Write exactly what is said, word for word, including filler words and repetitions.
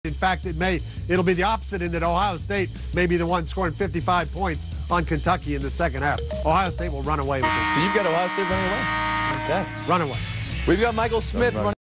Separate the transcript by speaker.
Speaker 1: In fact, it may, it'll be the opposite in that Ohio State may be the one scoring fifty-five points on Kentucky in the second half. Ohio State will run away with this.
Speaker 2: So you've got Ohio State running away? Okay.
Speaker 1: Run away.
Speaker 2: We've got Michael Smith running.